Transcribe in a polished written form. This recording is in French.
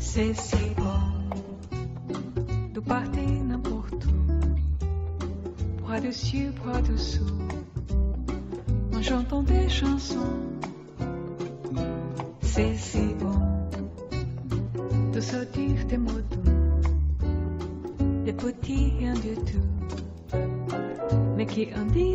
C'est si bon de partir n'importe où, bras dessus, bras dessous, en chantant des chansons. C'est si bon de sortir des mots doux, des petits rien du tout, mais qui en disent